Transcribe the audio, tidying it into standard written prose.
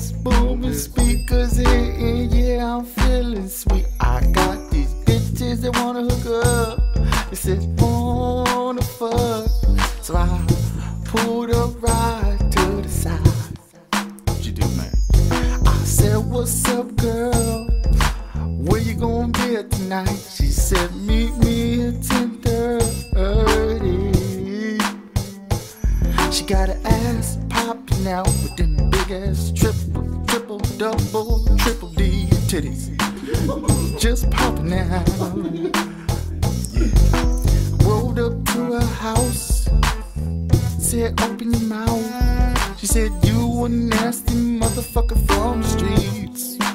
bass booming, speakers hitting, yeah, I'm feeling sweet. I got these bitches that wanna hook up. They said, wanna fuck. So I pulled up right to the side. What you do, man? I said, what's up, girl? Where you gonna be at tonight? She said, meet me at 10:30. She got her ass popping out with them big ass triple, double, triple D titties. Just popping out. Yeah. Rolled up to her house. Said, open your mouth. She said, you a nasty motherfucker from the streets.